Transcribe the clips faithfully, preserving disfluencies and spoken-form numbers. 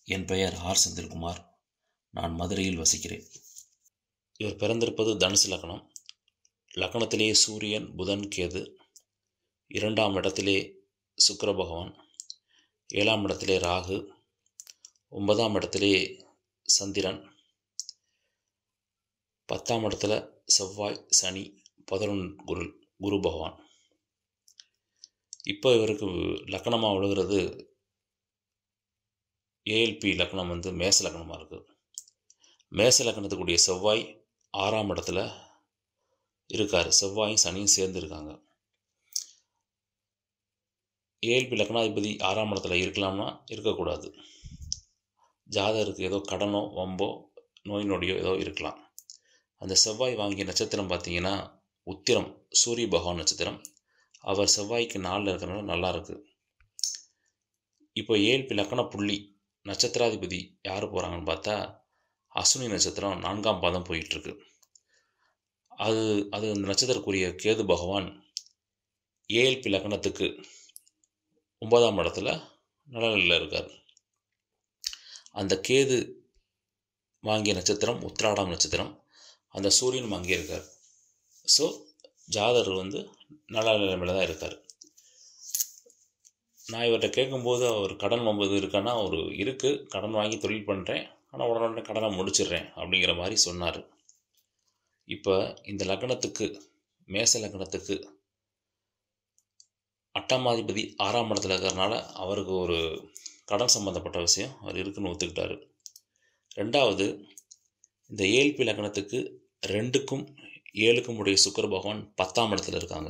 என் பெயர் ஆர் செந்தில்குமார். நான் மதுரையில் வசிக்கிறேன். இவர் பிறந்திருப்பது தனுசு லக்னம். லக்னத்திலே சூரியன், புதன், கேது. இரண்டாம் இடத்திலே சுக்கிர பகவான். ஏழாம் இடத்திலே ராகு. ஒன்பதாம் இடத்திலே சந்திரன். பத்தாம் இடத்துல செவ்வாய், சனி, பதினொன்று குரு குரு பகவான். இப்போ இவருக்கு லக்னமாக விழுகிறது ஏஎல்பி லக்னம் வந்து மேச லக்னமாக இருக்குது. மேச லக்னத்துக்குரிய செவ்வாய் ஆறாம் இடத்துல இருக்கார். செவ்வாயும் சனியும் சேர்ந்து இருக்காங்க. ஏஎல்பி லக்னாதிபதி ஆறாம் இடத்துல இருக்கலாம்னா இருக்கக்கூடாது. ஜாதகருக்கு ஏதோ கடனோ வம்போ நோய் நொடியோ ஏதோ இருக்கலாம். அந்த செவ்வாய் வாங்கிய நட்சத்திரம் பார்த்தீங்கன்னா உத்திரம், சூரிய பகவான் நட்சத்திரம். அவர் செவ்வாய்க்கு நாளில் இருக்கிறனால நல்லா இருக்குது. இப்போ ஏஎல்பி லக்ன புள்ளி நட்சத்திராதிபதி யார் போகிறாங்கன்னு பார்த்தா அஸ்வினி நட்சத்திரம் நான்காம் பாதம் போயிட்டுருக்கு. அது அது அந்த நட்சத்திரக்குரிய கேது பகவான் ஏஎல்பி லக்னத்துக்கு ஒன்பதாம் இடத்துல நிழலில் இருக்கார். அந்த கேது வாங்கிய நட்சத்திரம் உத்திராடம் நட்சத்திரம். அந்த சூரியனும் அங்கே இருக்கார். ஸோ ஜாதகர் வந்து நல்ல நிலைமையில் தான் இருக்கார். நான் இவர்கிட்ட கேட்கும்போது அவர் கடன் ஒன்பது இருக்கான்னா ஒரு இருக்குது, கடன் வாங்கி தொழில் பண்ணுறேன், ஆனால் உடனே கடனை முடிச்சிடுறேன் அப்படிங்கிற மாதிரி சொன்னார். இப்போ இந்த லக்னத்துக்கு மேச லக்னத்துக்கு அட்டமாதிபதி ஆறாம் இடத்துல இருக்கிறதுனால அவருக்கு ஒரு கடன் சம்மந்தப்பட்ட விஷயம் அவர் இருக்குன்னு ஒத்துக்கிட்டார். ரெண்டாவது, இந்த ஏஎல்பி லக்னத்துக்கு ரெண்டுக்கும் ஏழுக்கும் உடைய சுக்கிர பகவான் பத்தாம் இடத்துல இருக்காங்க.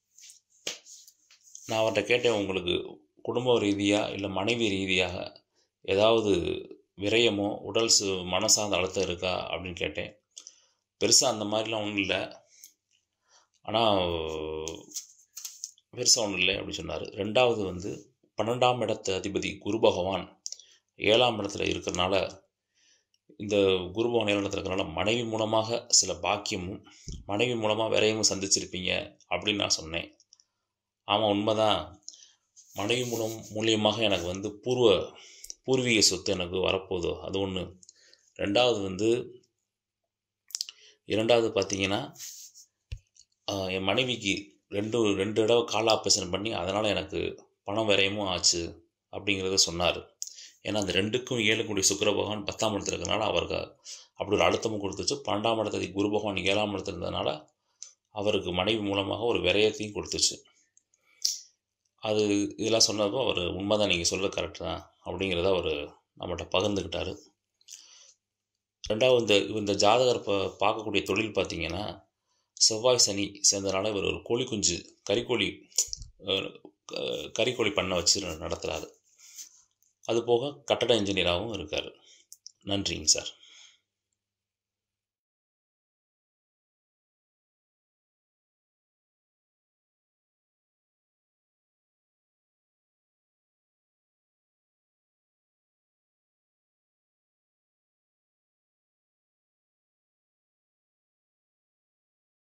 நான் அவர்கிட்ட கேட்டேன், உங்களுக்கு குடும்ப ரீதியாக இல்லை மனைவி ரீதியாக ஏதாவது விரயமோ உடல் சு மனசார்ந்த அழுத்தம் இருக்கா அப்படின்னு கேட்டேன். பெருசாக அந்த மாதிரிலாம் ஒன்றும் இல்லை, ஆனால் பெருசாக ஒன்றும் இல்லை அப்படின்னு சொன்னார். ரெண்டாவது வந்து பன்னெண்டாம் இடத்து அதிபதி குரு பகவான் ஏழாம் இடத்துல இருக்கிறனால, இந்த குரு பகவான் ஏழாம் இடத்துல இருக்கிறனால மனைவி மூலமாக சில பாக்கியமும் மனைவி மூலமாக விரயமும் சந்திச்சிருப்பீங்க அப்படின்னு நான் சொன்னேன். ஆமாம், உண்மைதான். மனைவி மூலம் மூலியமாக எனக்கு வந்து பூர்வ பூர்வீக சொத்து எனக்கு வரப்போகுதோ அது ஒன்று. ரெண்டாவது வந்து இரண்டாவது பார்த்தீங்கன்னா என் மனைவிக்கு ரெண்டு ரெண்டு தடவை கால் ஆப்ரேஷன் பண்ணி அதனால் எனக்கு பணம் விரயமும் ஆச்சு அப்படிங்கிறத சொன்னார். ஏன்னா அந்த ரெண்டுக்கும் ஏழுக்குடைய சுக்கிர பகவான் பத்தாம் இடத்துல இருக்கிறதுனால அவருக்கு அப்படி ஒரு அழுத்தமும் கொடுத்துச்சு. பன்னெண்டாம் இடத்துல குரு பகவான் ஏழாம் இடத்துல இருந்ததுனால அவருக்கு மனைவி மூலமாக ஒரு விரயத்தையும் கொடுத்துச்சு. அது இதெல்லாம் சொன்னப்போ அவர் உண்மைதான், நீங்கள் சொல்கிறது கரெக்டு தான் அப்படிங்கிறத அவர் நம்மகிட்ட பகிர்ந்துக்கிட்டார். ரெண்டாவது, இந்த இந்த ஜாதகர் இப்போ பார்க்கக்கூடிய தொழில் பார்த்திங்கன்னா செவ்வாய் சனி சேர்ந்தனால இவர் ஒரு கோழி குஞ்சு கறிக்கோழி கறிக்கோழி பண்ணை வச்சு நடத்துகிறாரு. அது போக கட்டட இன்ஜினியராகவும் இருக்கார். நன்றிங்க சார்.